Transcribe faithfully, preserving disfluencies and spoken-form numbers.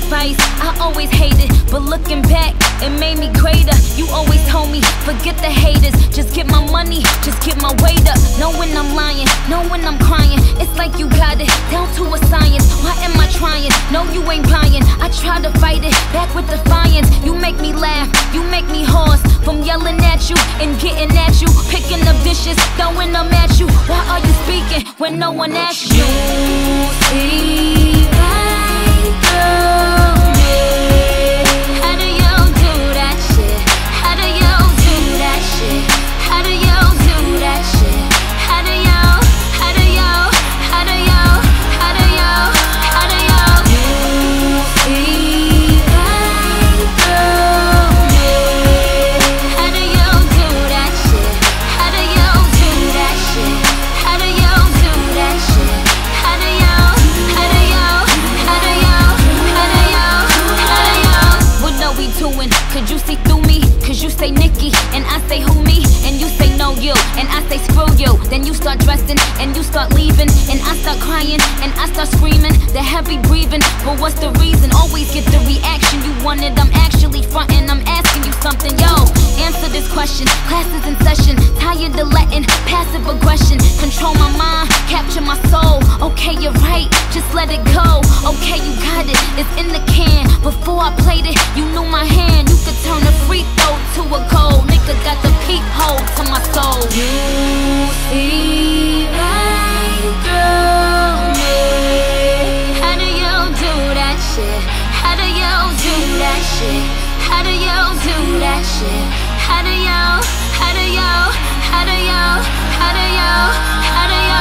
advice I always hated, but looking back, it made me greater. You always told me, forget the haters, just get my money, just get my weight up. Know when I'm lying, know when I'm crying. It's like you got it down to a science. Why am I trying? No, you ain't buying. I try to fight it back with defiance. You make me laugh, you make me hoarse from yelling at you and getting at you, picking up dishes, throwing them at you. Why are you speaking when no one asks you? You see right through me. How do you do that shit? How do you do that shit? How do you do that shit? How do you, how do you, how do you, how do you, how do you? You see right through me. How do you do that shit? How do you do that shit? How do you do that shit? How do you, how do you, how do you, how do you, how do you? What are we doing? Could you see through me? Cause you say Nicki, and I say who me? And you say no you, and I say screw you. Then you start dressing, and you start leaving, and I start crying, and I start screaming. The heavy breathing, but what's the reason? Always get the reaction you wanted. I'm actually frontin', I'm asking you something. Yo, answer this question. Class is in session, tired of letting passive aggression control my mind, capture my soul. Okay, you're right, just let it go. Okay, you got it, it's in the can. Before I played it, you knew my hand. You could turn a free throw to a goal. Nigga got the peephole to my soul. You see right through me. How do you do that shit? How do you do that shit? How do you do that shit? How do you, how do you, how do you, how do you, how do you?